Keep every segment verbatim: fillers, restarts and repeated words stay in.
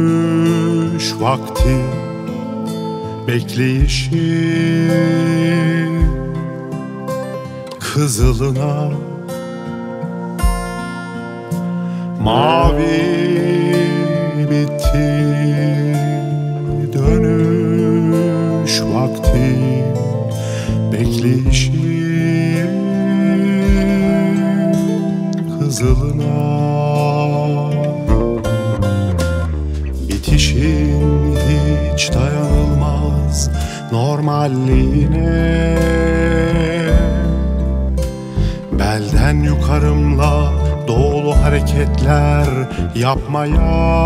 Dönüş vakti bekleyişi kızılına mavi bitti. Dönüş vakti bekleyişi kızılına bitişin hiç dayanılmaz normalliğine belden yukarımla doğulu hareketler yapmaya,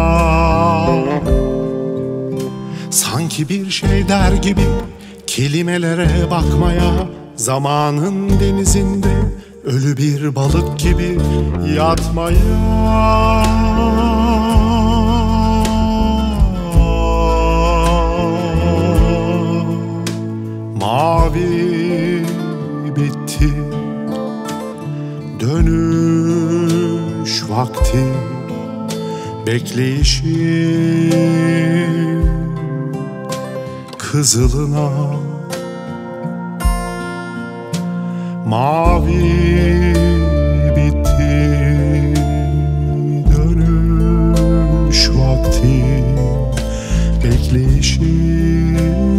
sanki bir şey der gibi kelimelere bakmaya, zamanın denizinde ölü bir balık gibi yatmaya. Mavi bitti, dönüş vakti bekleyişi kızılına mavi bitti. Dönüş vakti bekleyişi